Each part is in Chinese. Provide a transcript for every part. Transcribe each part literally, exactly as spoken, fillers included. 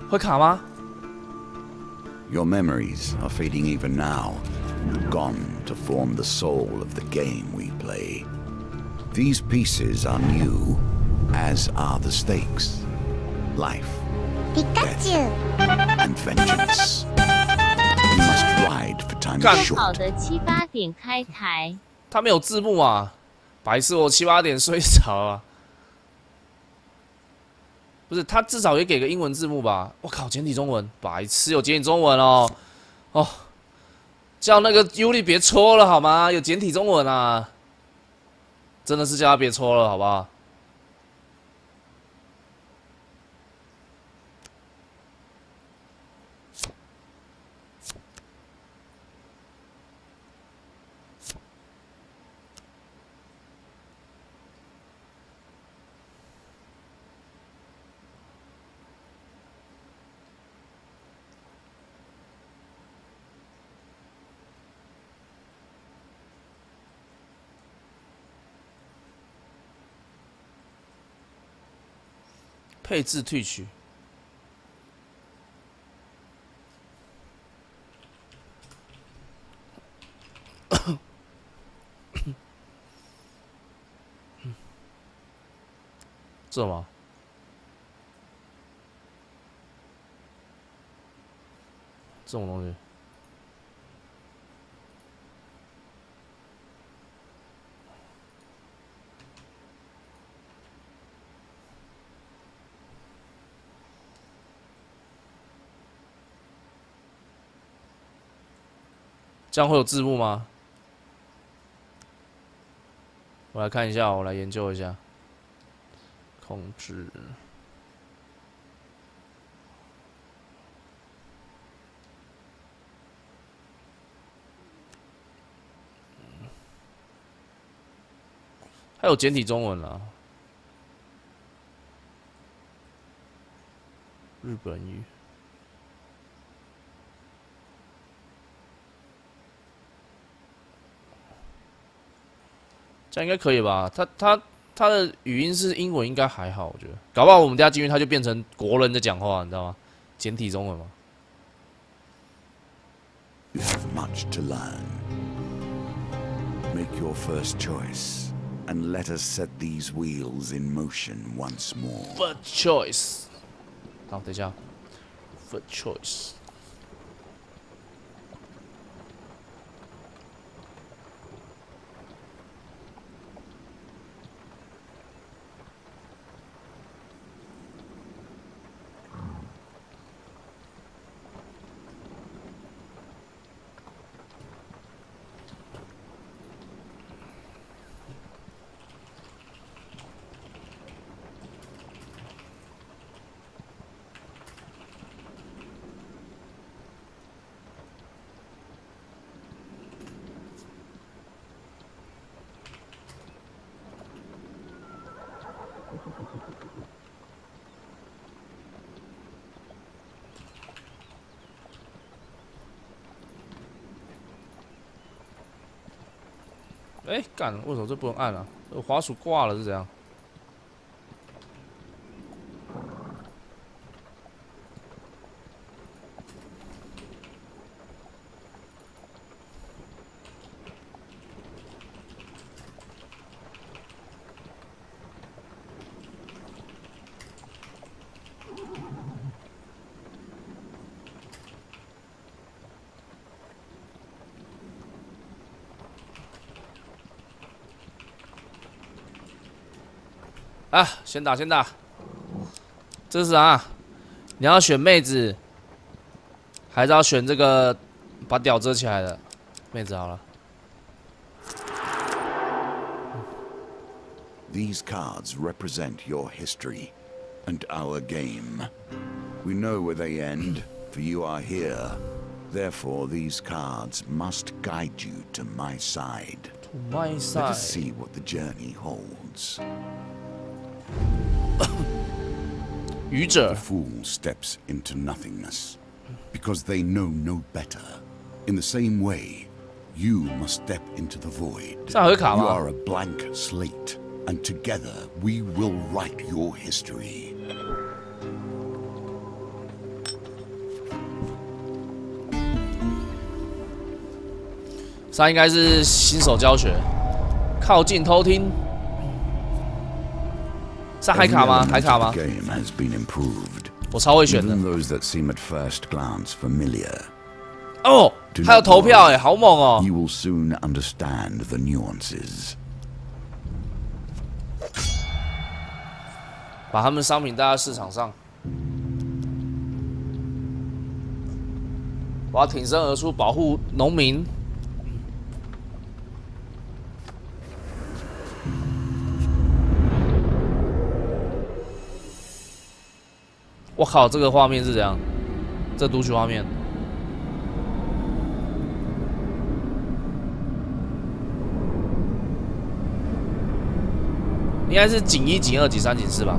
会卡吗？ Your memories are fading even now, gone to form the soul of the game we play. These pieces are new, as are the stakes. Life, death, and vengeance. We must ride for time short. 好的，七八点开台。 他没有字幕啊，白痴！我七八点睡着啊。不是，他至少也给个英文字幕吧？我靠，简体中文，白痴！有简体中文哦，哦，叫那个尤里别戳了好吗？有简体中文啊，真的是叫他别戳了，好不好？配置退取。这吗？这种东西。这样会有字幕吗？我来看一下，我来研究一下。控制。还有简体中文啊，日本语。这样应该可以吧？他他他的语音是英文，应该还好，我觉得。搞不好我们等下进去，他就变成国人在讲话，你知道吗？简体中文嘛。 You have much to learn. Make your first choice, and let us set these wheels in motion once more. First choice。好，等一下。First choice。哎、欸，干！为什么这不能按啊？我滑鼠挂了是怎样？啊，先打先打，这是啥？你要选妹子，还是要选这个把屌遮起来的妹子？好了。 These cards represent your history and our game. We know where they end, for you are here. Therefore, these cards must guide you to my side. To my side. Let us see what the journey holds. 愚者 The fool steps into nothingness, because they know no better. In the same way, you must step into the void. 这还会卡吗？ You are a blank slate, and together we will write your history. 这应该是新手教学，靠近偷听。是海卡吗？海卡吗？我超会选的。哦，还有投票哎，好猛哦！ You will soon understand the nuances. 把他们商品带到市场上，我要挺身而出，保护农民。我靠，这个画面是怎样？这读取画面。 应该是井一、井二、井三、井四吧。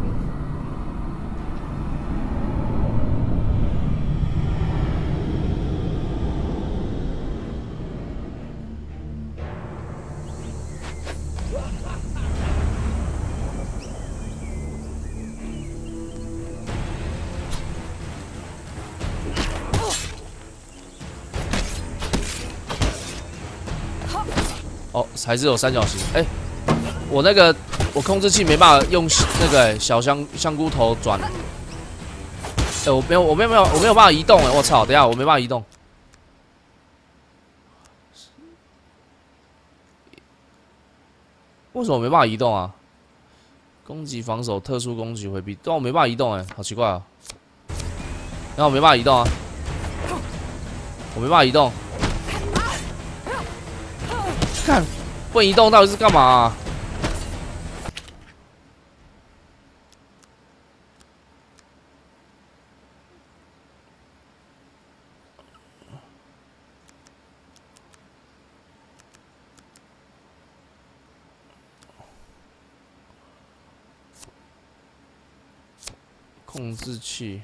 哦，还是有三角形。哎、欸，我那个。 我控制器没办法用那个、欸、小香香菇头转，哎、欸，我没有，我没有，没有，我没有办法移动、欸，哎，我操！等一下，我没办法移动。为什么我没办法移动啊？攻击、防守、特殊攻击、回避，但我没办法移动、欸，哎，好奇怪啊！然后我没办法移动啊，我没办法移动。看，不能移动到底是干嘛、啊？ 控制器，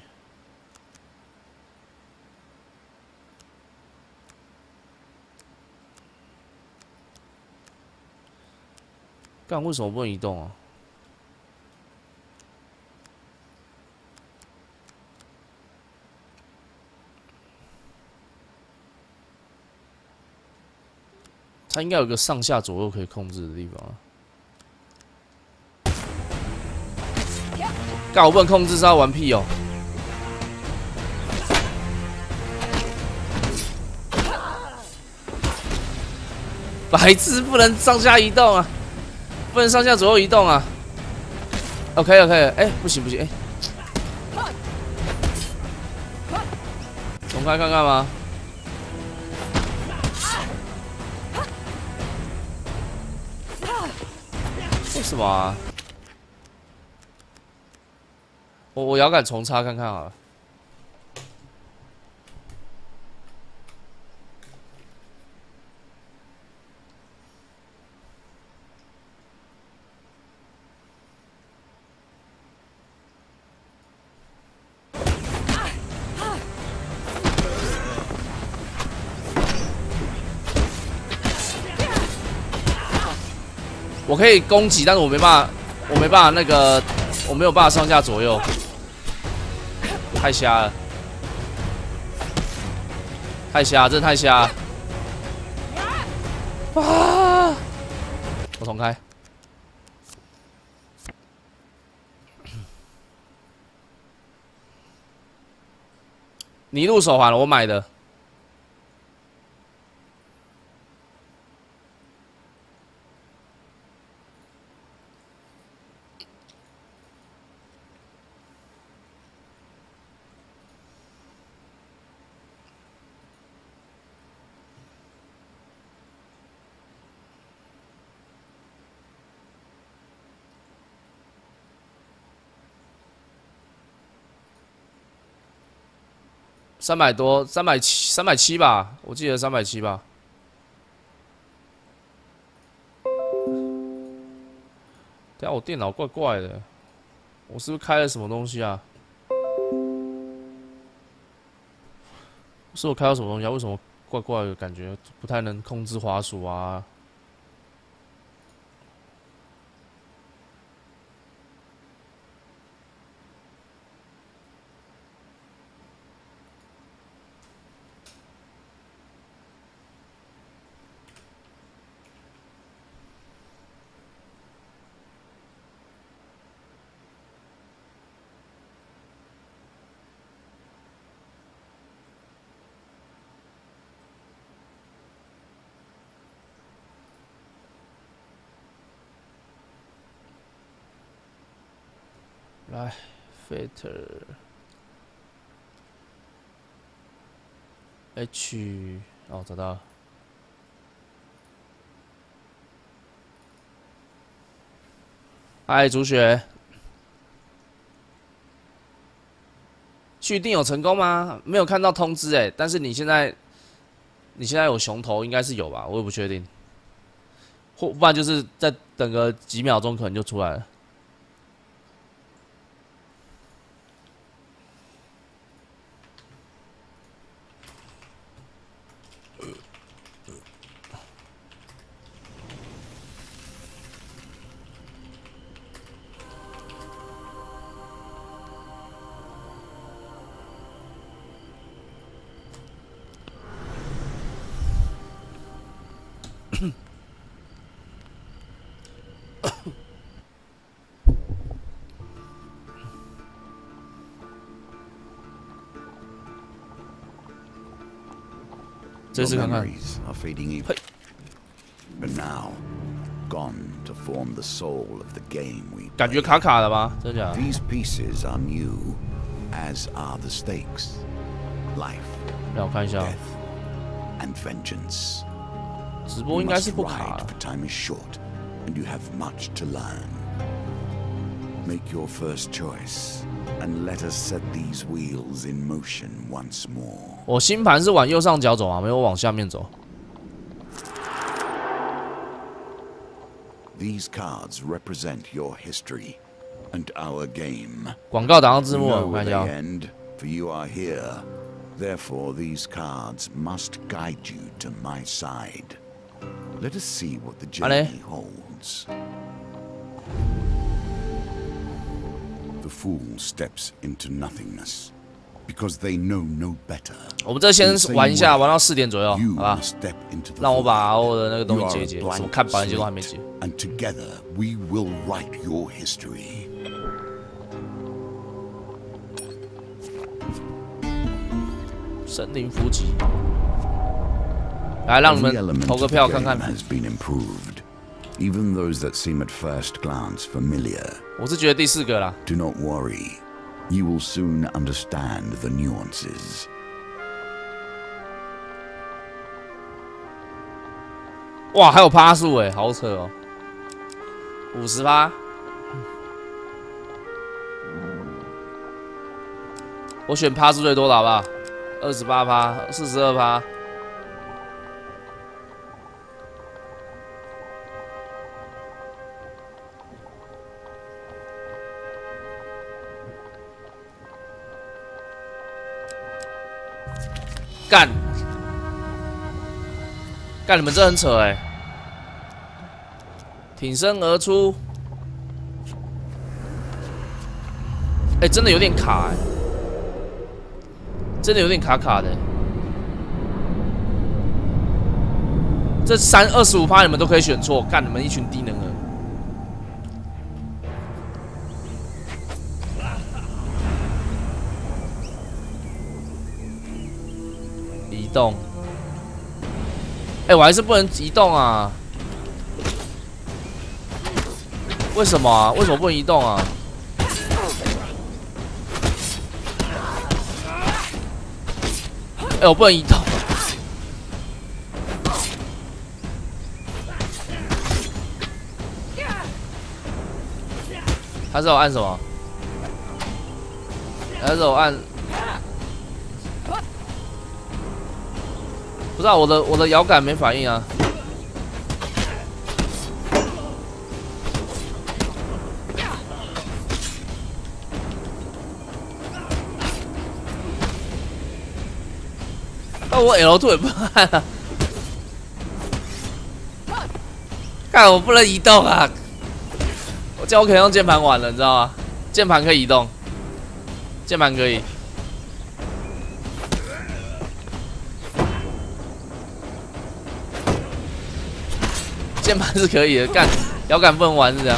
干为什么不能移动啊？它应该有个上下左右可以控制的地方啊。 干我不能控制，是要玩屁哦！白痴，不能上下移动啊，不能上下左右移动啊。OK OK， 哎、欸，不行不行，哎、欸，重开看看吗？为什么啊？ 我我摇杆重插看看好了。我可以攻击，但是我没办法，我没办法那个，我没有办法上下左右。 太瞎了，太瞎，真的太瞎！啊！我重开。尼禄手环我买的。三百多，三百七，三百七吧，我记得三百七吧。等下我电脑怪怪的，我是不是开了什么东西啊？是我开到什么东西啊？为什么怪怪的感觉不太能控制滑鼠啊？ 来 ，Fighter H 哦，找到了。嗨，主雪，续订有成功吗？没有看到通知哎，但是你现在你现在有熊头，应该是有吧？我也不确定，或不然就是再等个几秒钟，可能就出来了。这次看看。 memories are fading even. 嘿 But now, gone to form the soul of the game we 感觉 play. 卡卡的吗？真假的？ These pieces are new, as are the stakes. Life, 让我看一下， death, and vengeance. 直 You 播应该是 must 不卡 ride, 了。 for time is short, and you have much to learn. Make your first choice, and let us set these wheels in motion once more. 我星盘是往右上角走啊，没有往下面走。 These cards represent your history and our game. 广告打上字 You 幕， know 我 where 看一 they 下。 end, for you are here. Therefore, these cards must guide you to my side. Let us see what the journey holds. The fool steps into nothingness because they know no better. 我们这先玩一下，玩到四点左右， You 好吧？ must step into the 让我把 void. 我的那个东 You 西 are 解 a 一解，什么 blank 看保险结构还没 slate, 解。 and together we will write your history. 神灵伏击，来让你 Every 们 element 投个 of the 票看 game 看。 has been improved, even those that seem at first glance familiar. 我是觉得第四个啦， Do not worry, you will soon understand the nuances. 哇，还有趴数哎，好扯哦，五十趴。我选趴数最多的好不好？二十八趴，四十二趴。干！干！你们这很扯哎、欸！挺身而出，哎、欸，真的有点卡哎、欸，真的有点卡卡的、欸。这三二十五趴你们都可以选错，干你们一群低能儿！移动，哎、欸，我还是不能移动啊！为什么啊？为什么不能移动啊？哎、欸，我不能移动。他是我按什么？还是我按？不知道、啊、我的我的摇杆没反应啊。那我 L two 也不按啊。看我不能移动啊！我叫我可以用键盘玩了，你知道吗？键盘可以移动，键盘可以。键盘是可以的，干摇杆不能玩是这样。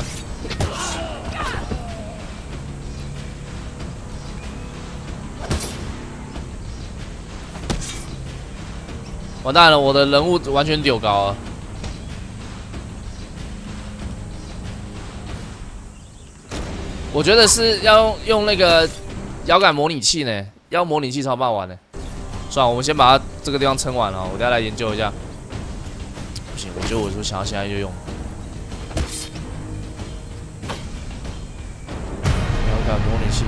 完蛋了，我的人物完全丢高了。我我觉得是要用那个遥感模拟器呢，要模拟器超办玩呢。算了，我们先把它这个地方撑完了，我等下来研究一下。不行，我觉得我就想要现在就用遥感模拟器。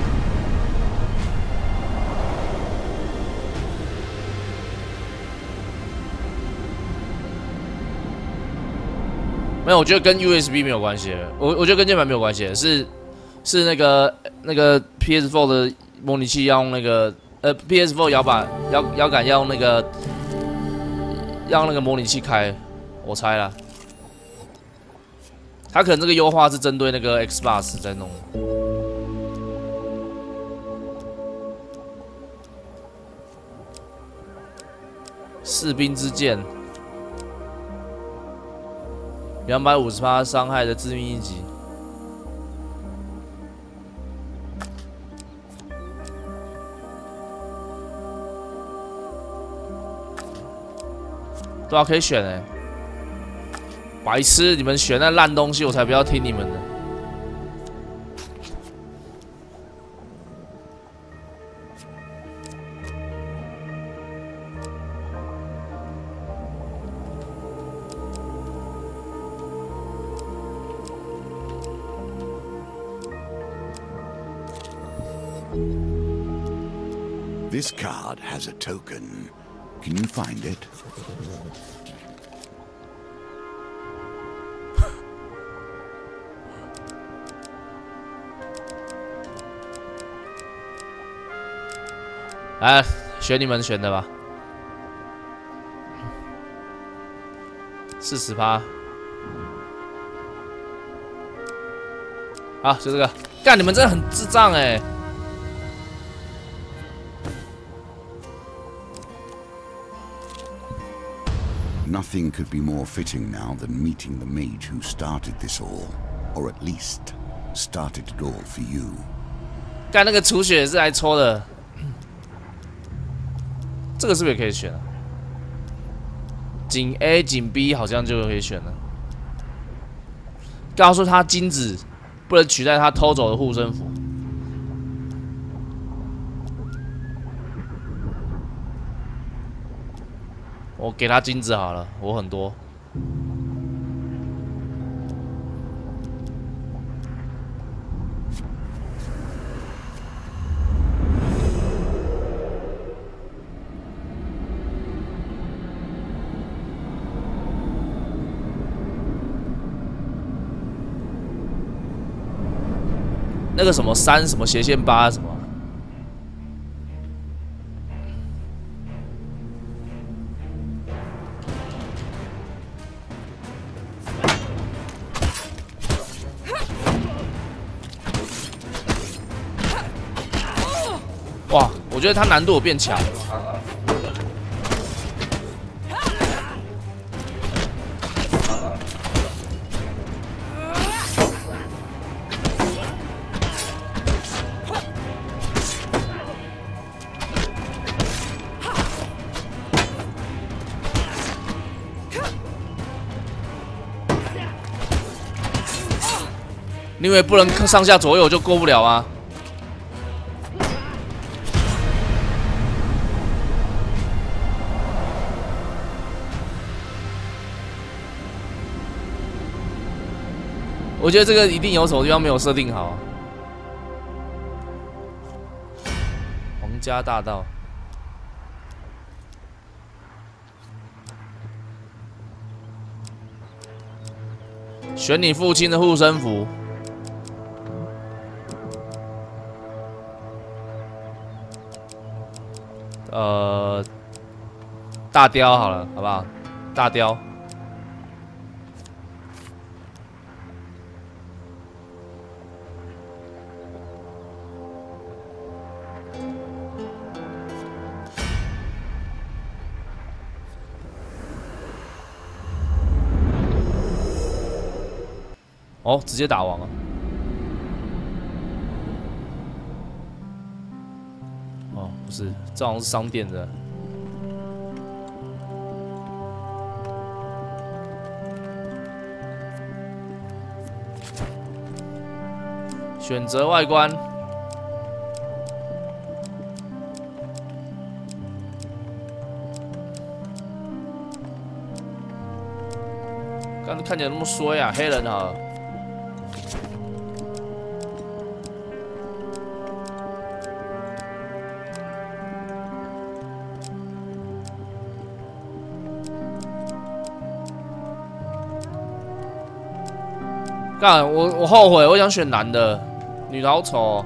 没有，我觉得跟 U S B 没有关系。我我觉得跟键盘没有关系，是是那个那个 P S 四 的模拟器要用那个呃 P S 四 摇把摇摇杆要用那个要用那个模拟器开，我猜啦。它可能这个优化是针对那个 Xbox 在弄。士兵之剑。 两百五十趴伤害的致命一击，对啊，可以选哎！白痴，你们选那烂东西，我才不要听你们的。 This card has a token. Can you find it? 来，选你们选的吧。四十趴。好，就这个。干，你们真的很智障哎、欸！ Nothing could be more fitting now than meeting the mage who started this all, or at least started it all for you. 干那个除血是来抽的，这个是不是也可以选啊？井 A、井 B 好像就可以选了。告诉他金子不能取代他偷走的护身符。 我给他金子好了，我很多。那个什么三什么斜线八什么。 哇，我觉得它难度有变强。你以为不能上下左右就过不了啊？ 我觉得这个一定有什么地方没有设定好。皇家大道，选你父亲的护身符。呃，大雕好了，好不好？大雕。 哦，直接打王啊！哦，不是，这好像是商店的。 选择外观。刚才看起来那么衰啊，黑人啊。 干我我后悔，我想选男的，女的好丑、哦。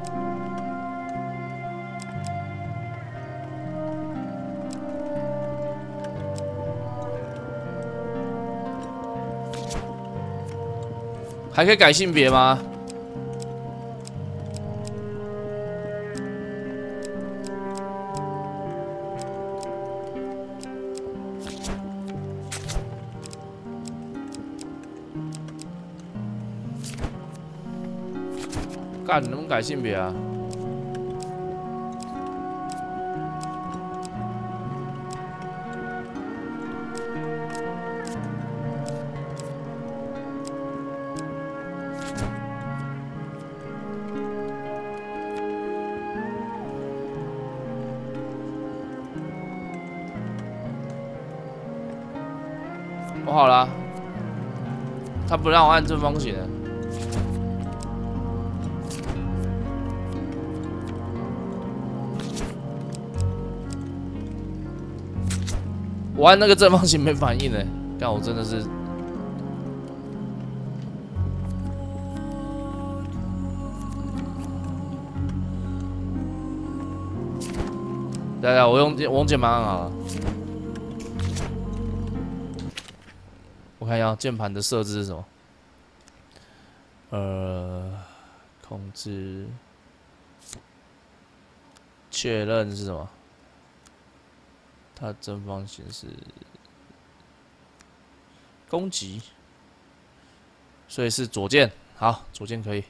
还可以改性别吗？干，能不能改性别啊？我好了，他不让我按正方形。 我按那个正方形没反应呢，干我真的是。来来，我用我用键盘按好了。我看一下键盘的设置是什么。呃，控制，确认是什么？ 它正方形是攻击，所以是左键。好，左键可以。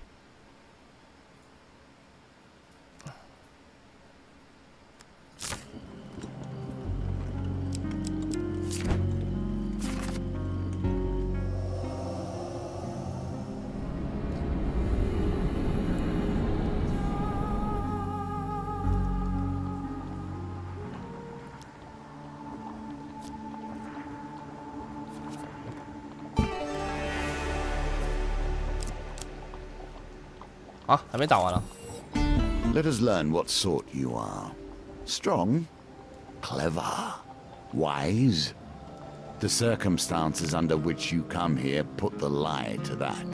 啊，还没打完啊。 Let us learn what sort you are. Strong, clever, wise. The circumstances under which you come here put the lie to that.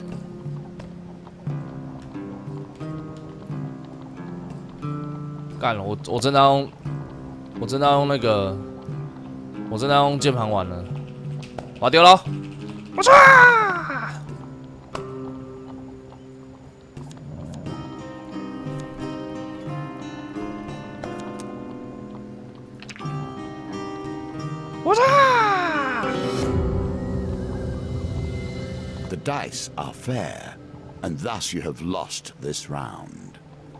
干了，我我真的要用，我真的要用那个，我真的要用键盘玩了。我丢了，我操！ The dice are fair, and thus you have lost this round.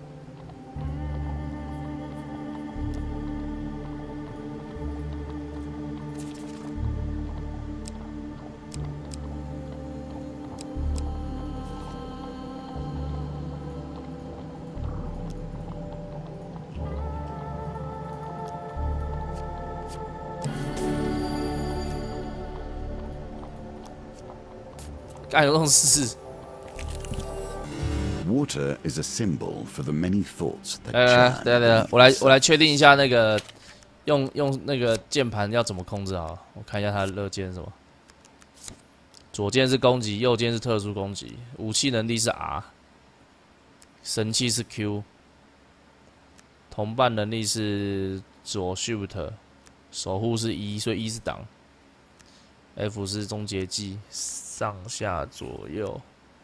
Water is a symbol for the many thoughts that 呃， churn 对对， beneath 我来 the 我来确定一下那个用用那个键盘要怎么控制啊？我看一下它的乐键是什么。左键是攻击，右键是特殊攻击，武器能力是 R， 神器是 Q， 同伴能力是左 Shift， 守护是 E， 所以 E 是挡。F 是终结技，上下左右。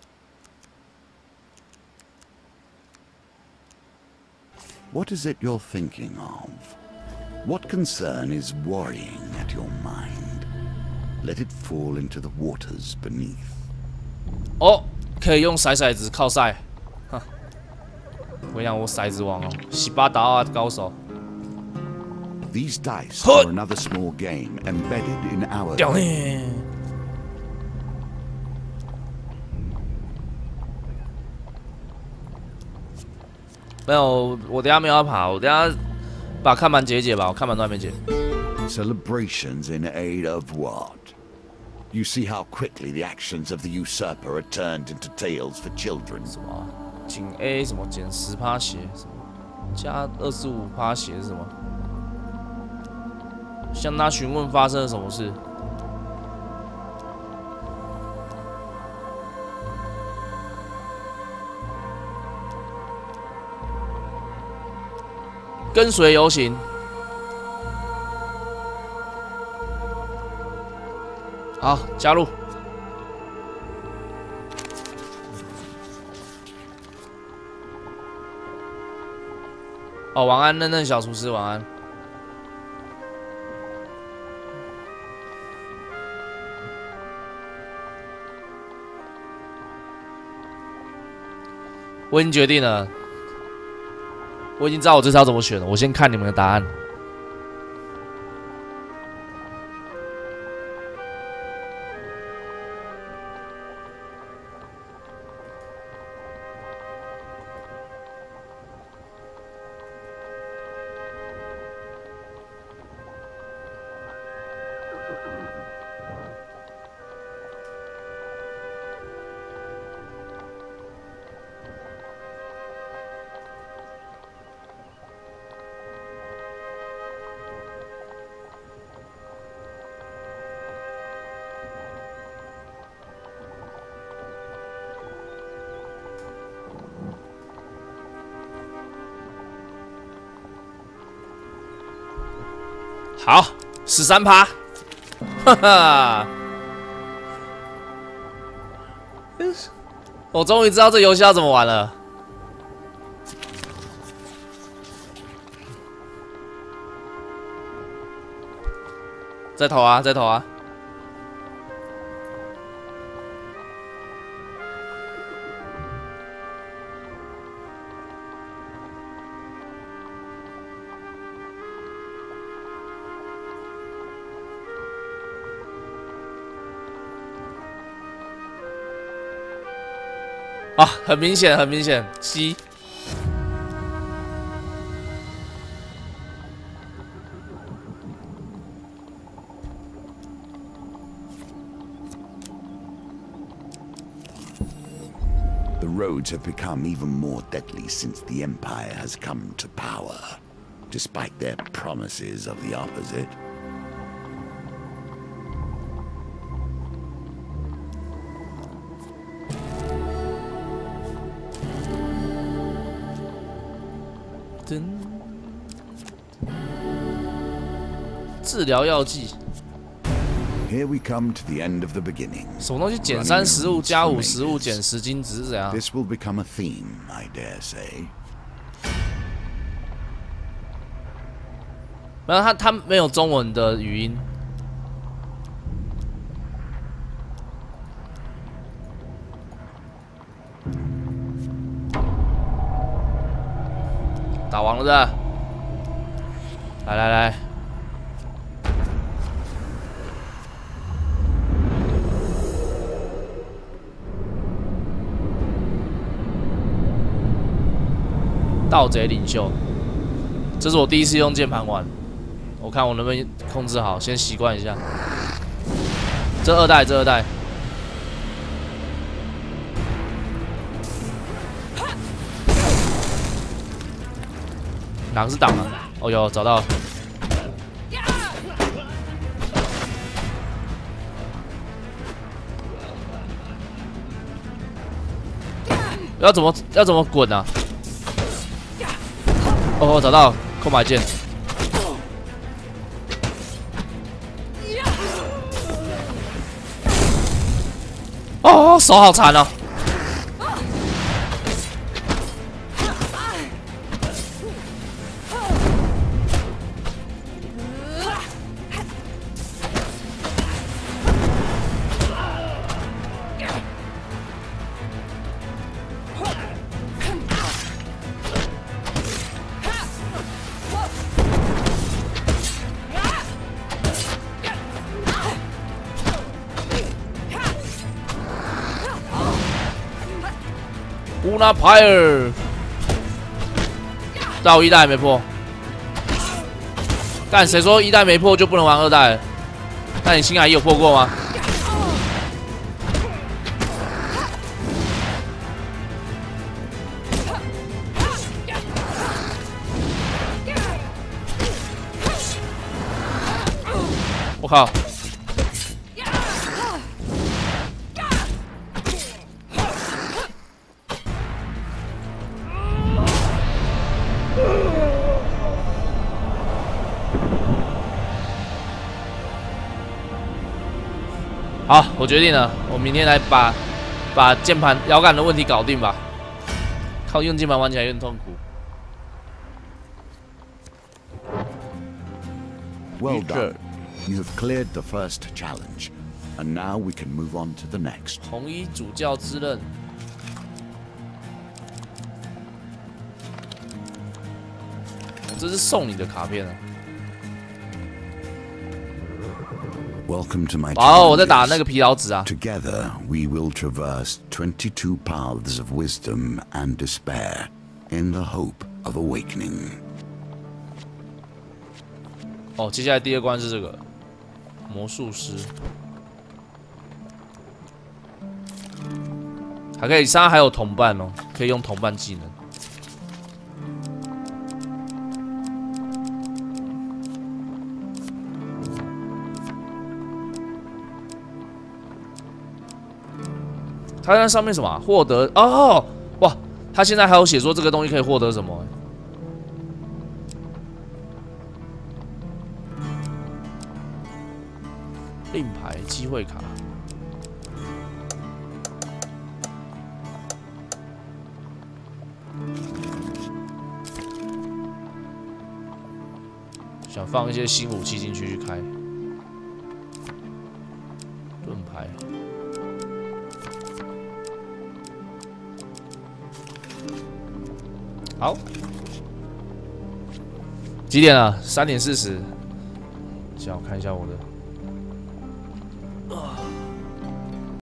What is it you're thinking of? What concern is worrying at your mind? Let it fall into the waters beneath. 哦，可以用骰骰子靠赛，哼！我想我骰子王哦，十八达啊高手。 These dice are another small game embedded in our. 屌你！ 没有，我等下没有要爬，我等下把看板解一解吧，我看板都还没解。 Celebrations in aid of what? You see how quickly the actions of the usurper are turned into tales for children. 什么、啊？减 A 什么减十趴血什么？加二十五趴血是什么？向他询问发生了什么事。跟随游行。 好，加入。哦，晚安，嫩嫩小厨师，晚安。我已经决定了，我已经知道我这次要怎么选了。我先看你们的答案。 好，十三趴，哈哈！我终于知道这游戏要怎么玩了。再投啊，再投啊！啊，很明显，很明显 ，C。 The roads have become even more deadly since the Empire has come to power, despite their promises of the opposite. Dun 治疗药剂。 Here we come to the end of the beginning. 什么东西减三食物加五食物减十金值是怎样？ This will become a theme, I dare say. 没有，他他没有中文的语音。打完了的，来来来。 盗贼领袖，这是我第一次用键盘玩，我看我能不能控制好，先习惯一下。这二代，这二代，哪个是挡啊？哦有找到了。要怎么要怎么滚啊？ 哦，我找到空白键。哦，手好残哦。乌拉派尔， 但我一代还没破。干谁说一代没破就不能玩二代了？那你星海一有破过吗？我靠！好，我决定了，我明天来把把键盘摇杆的问题搞定吧。靠用键盘玩起来有点痛苦。 Well done. You have cleared the first challenge, and now we can move on to the next. 红衣主教之刃，这是送你的卡片啊！ Welcome to my 哦，我在打那个疲劳值啊。 Together, we will traverse twenty-two paths of wisdom and despair in the hope of awakening. 哦，接下来第二关是这个魔术师，还可以，上还有同伴哦，可以用同伴技能。他在上面什么、啊？获得哦，哇！他现在还有写说这个东西可以获得什么？ 令牌机会卡，想放一些新武器进去开。盾牌，好，几点了？三点四十。先我看一下我的。 啊